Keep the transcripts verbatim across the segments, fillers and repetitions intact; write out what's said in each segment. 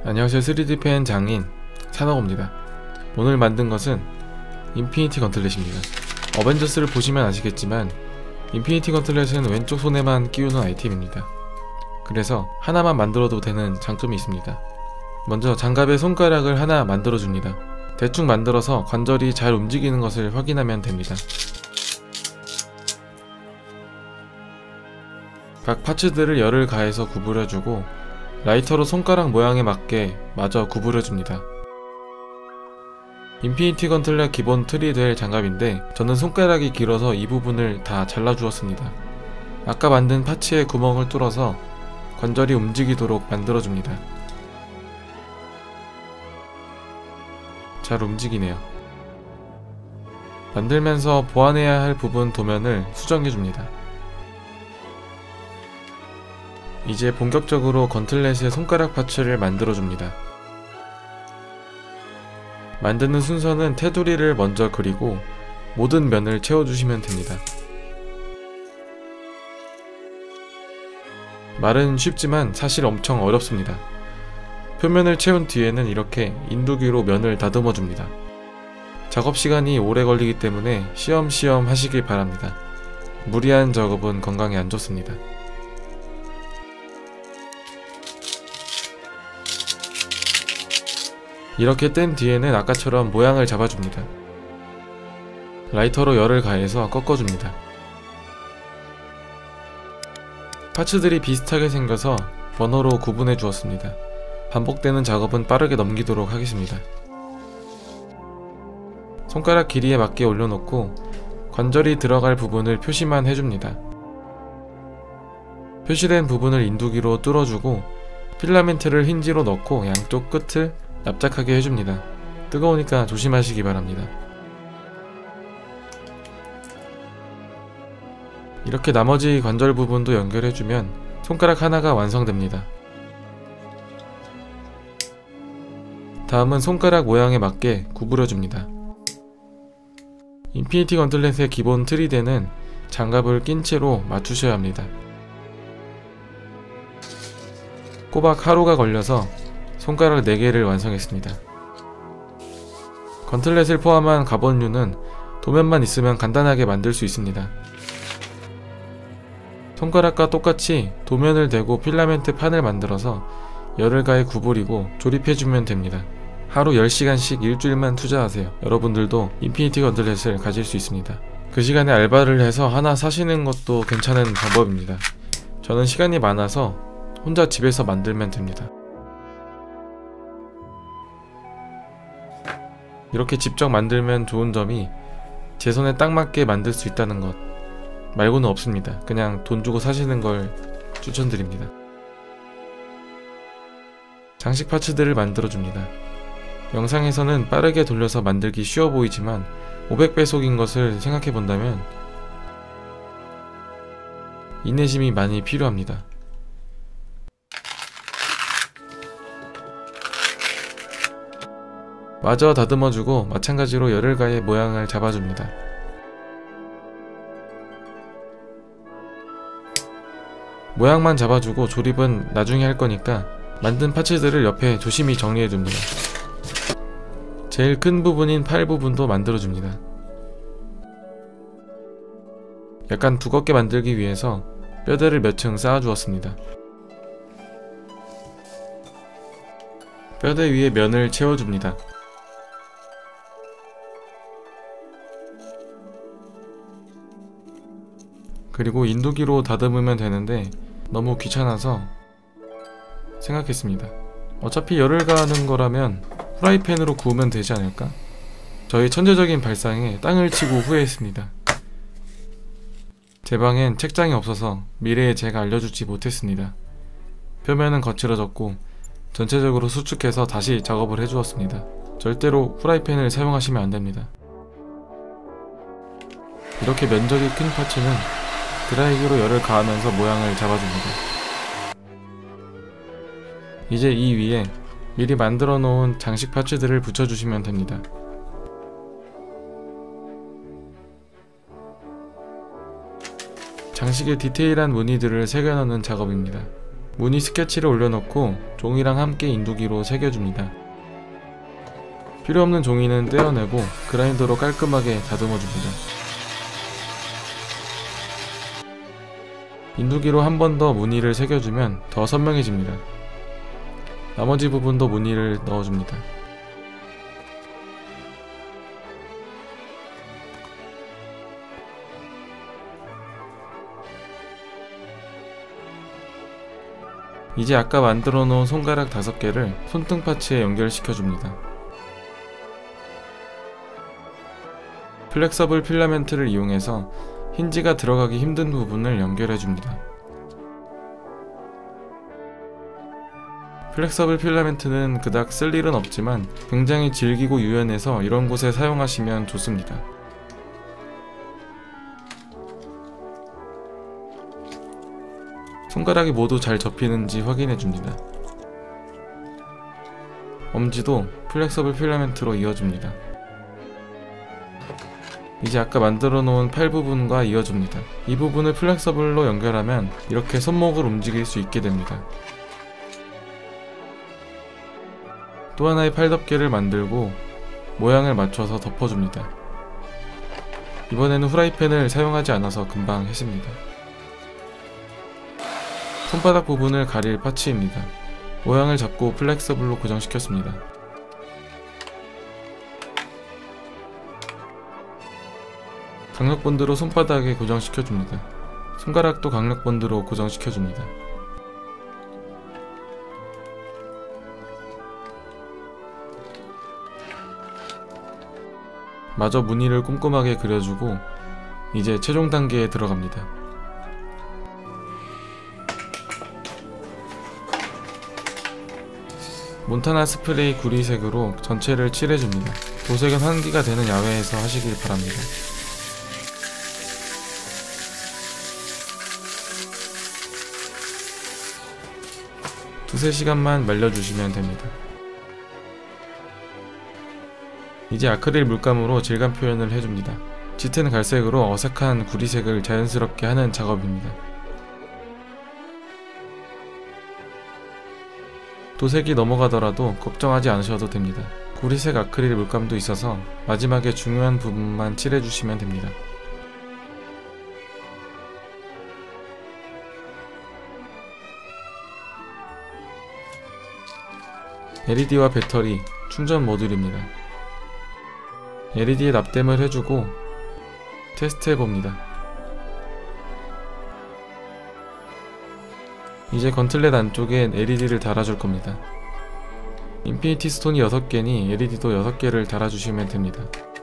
안녕하세요. 쓰리디 펜 장인 산업입니다. 오늘 만든 것은 인피니티 건틀렛입니다. 어벤져스를 보시면 아시겠지만 인피니티 건틀렛은 왼쪽 손에만 끼우는 아이템입니다. 그래서 하나만 만들어도 되는 장점이 있습니다. 먼저 장갑에 손가락을 하나 만들어줍니다. 대충 만들어서 관절이 잘 움직이는 것을 확인하면 됩니다. 각 파츠들을 열을 가해서 구부려주고 라이터로 손가락 모양에 맞게 마저 구부려줍니다. 인피니티 건틀렛 기본 틀이 될 장갑인데 저는 손가락이 길어서 이 부분을 다 잘라주었습니다. 아까 만든 파츠에 구멍을 뚫어서 관절이 움직이도록 만들어줍니다. 잘 움직이네요. 만들면서 보완해야 할 부분 도면을 수정해줍니다. 이제 본격적으로 건틀렛의 손가락 파츠를 만들어줍니다. 만드는 순서는 테두리를 먼저 그리고 모든 면을 채워주시면 됩니다. 말은 쉽지만 사실 엄청 어렵습니다. 표면을 채운 뒤에는 이렇게 인두기로 면을 다듬어 줍니다. 작업시간이 오래 걸리기 때문에 쉬엄쉬엄 하시길 바랍니다. 무리한 작업은 건강에 안 좋습니다. 이렇게 뗀 뒤에는 아까처럼 모양을 잡아줍니다. 라이터로 열을 가해서 꺾어줍니다. 파츠들이 비슷하게 생겨서 버너로 구분해 주었습니다. 반복되는 작업은 빠르게 넘기도록 하겠습니다. 손가락 길이에 맞게 올려놓고 관절이 들어갈 부분을 표시만 해줍니다. 표시된 부분을 인두기로 뚫어주고 필라멘트를 힌지로 넣고 양쪽 끝을 납작하게 해줍니다. 뜨거우니까 조심하시기 바랍니다. 이렇게 나머지 관절 부분도 연결해주면 손가락 하나가 완성됩니다. 다음은 손가락 모양에 맞게 구부려줍니다. 인피니티 건틀렛의 기본 틀이 되는 장갑을 낀 채로 맞추셔야 합니다. 꼬박 하루가 걸려서 손가락 네 개를 완성했습니다. 건틀렛을 포함한 갑원류는 도면만 있으면 간단하게 만들 수 있습니다. 손가락과 똑같이 도면을 대고 필라멘트 판을 만들어서 열을 가해 구부리고 조립해주면 됩니다. 하루 열 시간씩 일주일만 투자하세요. 여러분들도 인피니티 건틀렛을 가질 수 있습니다. 그 시간에 알바를 해서 하나 사시는 것도 괜찮은 방법입니다. 저는 시간이 많아서 혼자 집에서 만들면 됩니다. 이렇게 직접 만들면 좋은 점이 제 손에 딱 맞게 만들 수 있다는 것 말고는 없습니다. 그냥 돈 주고 사시는 걸 추천드립니다. 장식 파츠들을 만들어줍니다. 영상에서는 빠르게 돌려서 만들기 쉬워 보이지만 오백 배속인 것을 생각해본다면 인내심이 많이 필요합니다. 마저 다듬어주고 마찬가지로 열을 가해 모양을 잡아줍니다. 모양만 잡아주고 조립은 나중에 할 거니까 만든 파츠들을 옆에 조심히 정리해줍니다. 제일 큰 부분인 팔 부분도 만들어줍니다. 약간 두껍게 만들기 위해서 뼈대를 몇 층 쌓아주었습니다. 뼈대 위에 면을 채워줍니다. 그리고 인두기로 다듬으면 되는데 너무 귀찮아서 생각했습니다. 어차피 열을 가하는 거라면 프라이팬으로 구우면 되지 않을까? 저의 천재적인 발상에 땅을 치고 후회했습니다. 제 방엔 책장이 없어서 미래에 제가 알려주지 못했습니다. 표면은 거칠어졌고 전체적으로 수축해서 다시 작업을 해주었습니다. 절대로 프라이팬을 사용하시면 안됩니다. 이렇게 면적이 큰 파츠는 드라이기로 열을 가하면서 모양을 잡아줍니다. 이제 이 위에 미리 만들어 놓은 장식 파츠들을 붙여주시면 됩니다. 장식에 디테일한 무늬들을 새겨넣는 작업입니다. 무늬 스케치를 올려놓고 종이랑 함께 인두기로 새겨줍니다. 필요없는 종이는 떼어내고 그라인더로 깔끔하게 다듬어줍니다. 인두기로 한 번 더 무늬를 새겨주면 더 선명해집니다. 나머지 부분도 무늬를 넣어줍니다. 이제 아까 만들어 놓은 손가락 다섯 개를 손등 파츠에 연결시켜줍니다. 플렉서블 필라멘트를 이용해서 힌지가 들어가기 힘든 부분을 연결해줍니다. 플렉서블 필라멘트는 그닥 쓸 일은 없지만 굉장히 질기고 유연해서 이런 곳에 사용하시면 좋습니다. 손가락이 모두 잘 접히는지 확인해줍니다. 엄지도 플렉서블 필라멘트로 이어줍니다. 이제 아까 만들어 놓은 팔 부분과 이어줍니다. 이 부분을 플렉서블로 연결하면 이렇게 손목을 움직일 수 있게 됩니다. 또 하나의 팔덮개를 만들고 모양을 맞춰서 덮어줍니다. 이번에는 후라이팬을 사용하지 않아서 금방 했습니다. 손바닥 부분을 가릴 파츠입니다. 모양을 잡고 플렉서블로 고정시켰습니다. 강력본드로 손바닥에 고정시켜줍니다. 손가락도 강력본드로 고정시켜줍니다. 마저 무늬를 꼼꼼하게 그려주고 이제 최종 단계에 들어갑니다. 몬타나 스프레이 구리색으로 전체를 칠해줍니다. 도색은 환기가 되는 야외에서 하시길 바랍니다. 두세 시간만 말려주시면 됩니다. 이제 아크릴 물감으로 질감 표현을 해줍니다. 짙은 갈색으로 어색한 구리색을 자연스럽게 하는 작업입니다. 도색이 넘어가더라도 걱정하지 않으셔도 됩니다. 구리색 아크릴 물감도 있어서 마지막에 중요한 부분만 칠해주시면 됩니다. 엘이디와 배터리, 충전 모듈입니다. 엘이디에 납땜을 해주고 테스트해봅니다. 이제 건틀렛 안쪽엔 엘이디를 달아줄 겁니다. 인피니티 스톤이 여섯 개니 엘이디도 여섯 개를 달아주시면 됩니다.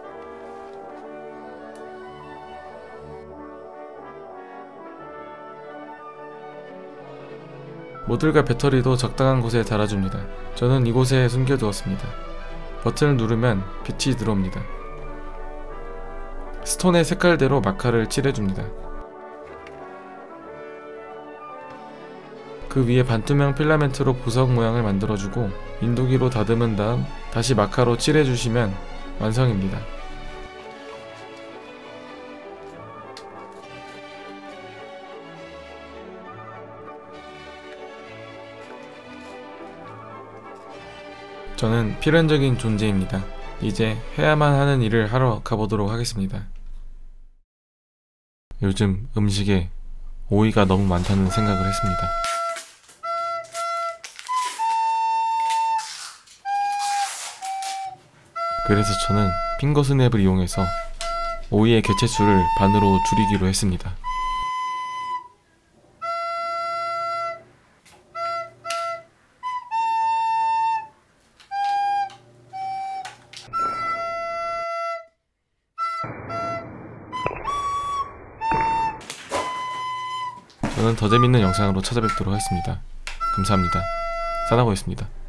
모듈과 배터리도 적당한 곳에 달아줍니다. 저는 이곳에 숨겨두었습니다. 버튼을 누르면 빛이 들어옵니다. 스톤의 색깔대로 마카를 칠해줍니다. 그 위에 반투명 필라멘트로 보석 모양을 만들어주고 인두기로 다듬은 다음 다시 마카로 칠해주시면 완성입니다. 저는 필연적인 존재입니다. 이제 해야만 하는 일을 하러 가보도록 하겠습니다. 요즘 음식에 오이가 너무 많다는 생각을 했습니다. 그래서 저는 핑거 스냅을 이용해서 오이의 개체수를 반으로 줄이기로 했습니다. 저는 더 재밌는 영상으로 찾아뵙도록 하겠습니다. 감사합니다. 사나고였습니다.